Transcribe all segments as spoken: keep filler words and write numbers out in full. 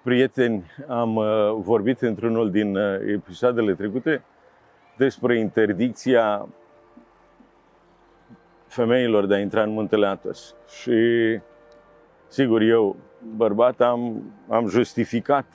prieteni, am vorbit într-unul din episoadele trecute despre interdicția femeilor de a intra în Muntele Athos. Și, sigur, eu, bărbat, am, am justificat,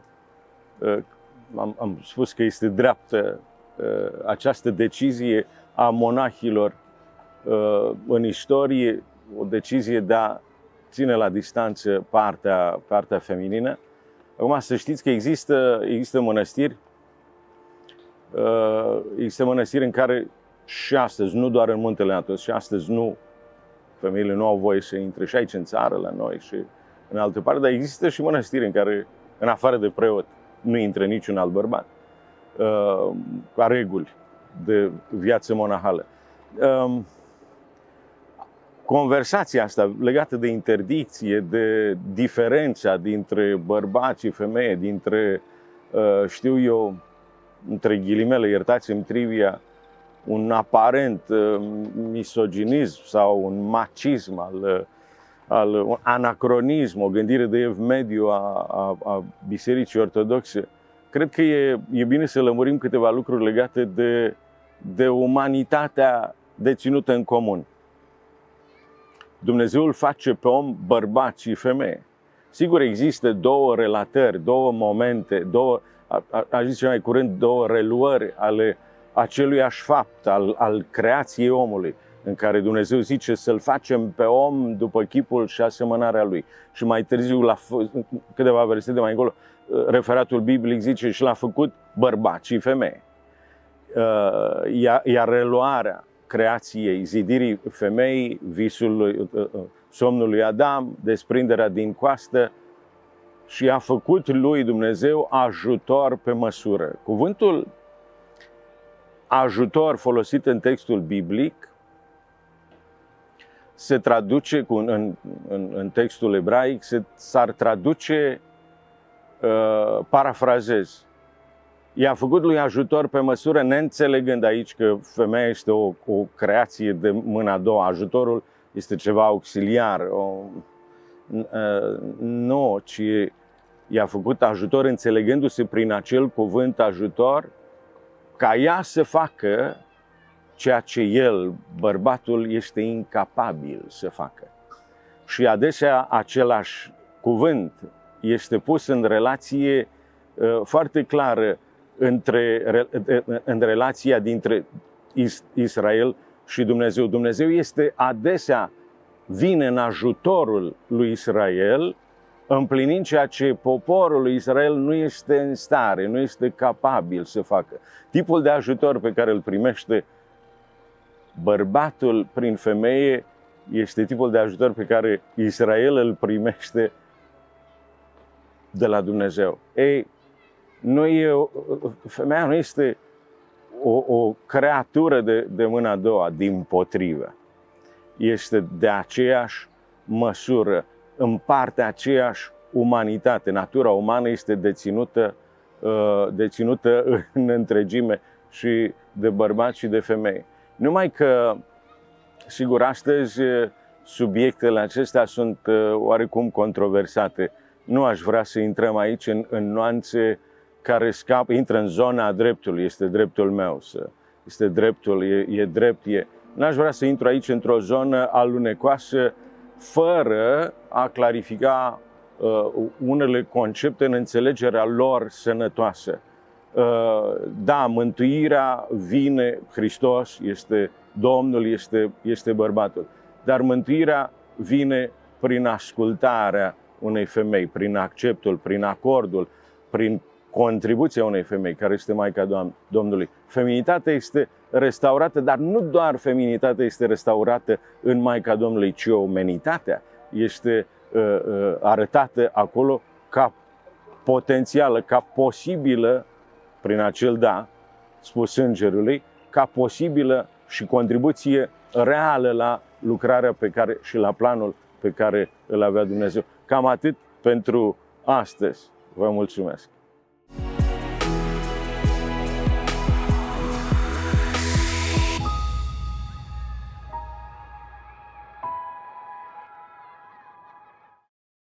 am, am spus că este dreaptă această decizie a monahilor în istorie, o decizie de a ține la distanță partea, partea feminină. Acum să știți că există, există mănăstiri, există mănăstiri în care și astăzi, nu doar în Muntele Athos, și astăzi nu, femeile nu au voie să intre și aici în țară, la noi și în altă parte, dar există și mănăstiri în care, în afară de preot, nu intră niciun alt bărbat, ca reguli de viață monahală. Conversația asta legată de interdicție, de diferența dintre bărbați și femei, dintre, știu eu, între ghilimele, iertați-mi trivia, un aparent misoginism sau un macism, al, al, un anacronism, o gândire de ev mediu a, a, a Bisericii Ortodoxe. Cred că e, e bine să lămurim câteva lucruri legate de, de umanitatea deținută în comun. Dumnezeu îl face pe om bărbat și femeie. Sigur, există două relatări, două momente, două, aș zice mai curând, două reluări ale aceluiași fapt, al, al creației omului, în care Dumnezeu zice să-l facem pe om după chipul și asemănarea lui. Și mai târziu, la câteva versete mai încolo, referatul biblic zice și l-a făcut bărbat și femeie. Iar reluarea creației, zidirii femeii, visul lui, somnul lui Adam, desprinderea din coastă, și a făcut lui Dumnezeu ajutor pe măsură. Cuvântul ajutor folosit în textul biblic se traduce, cu, în, în, în textul ebraic, s-ar traduce, uh, parafrazez, i-a făcut lui ajutor pe măsură, neînțelegând aici că femeia este o, o creație de mâna a doua, ajutorul este ceva auxiliar, o, uh, nu, ci i-a făcut ajutor înțelegându-se prin acel cuvânt ajutor, ca ea să facă ceea ce el, bărbatul, este incapabil să facă. Și adesea același cuvânt este pus în relație uh, foarte clară între, în relația dintre Israel și Dumnezeu. Dumnezeu este adesea, vine în ajutorul lui Israel, împlinind ceea ce poporul lui Israel nu este în stare, nu este capabil să facă. Tipul de ajutor pe care îl primește bărbatul prin femeie este tipul de ajutor pe care Israel îl primește de la Dumnezeu. Ei, nu e, femeia nu este o, o creatură de, de mâna a doua, dimpotrivă. Este de aceeași măsură, împarte aceeași umanitate. Natura umană este deținută, deținută în întregime și de bărbați și de femei. Numai că, sigur, astăzi subiectele acestea sunt oarecum controversate. Nu aș vrea să intrăm aici în, în nuanțe care scapă, intră în zona dreptului, este dreptul meu, să, este dreptul, e, e drept, e... N-aș vrea să intru aici într-o zonă alunecoasă, fără a clarifica uh, unele concepte în înțelegerea lor sănătoasă. Uh, da, mântuirea vine, Hristos este Domnul, este, este bărbatul, dar mântuirea vine prin ascultarea unei femei, prin acceptul, prin acordul, prin contribuția unei femei, care este Maica Domnului. Feminitatea este restaurată, dar nu doar feminitatea este restaurată în Maica Domnului, ci omenitatea este uh, uh, arătată acolo ca potențială, ca posibilă, prin acel da, spus îngerului, ca posibilă și contribuție reală la lucrarea pe care și la planul pe care îl avea Dumnezeu. Cam atât pentru astăzi. Vă mulțumesc!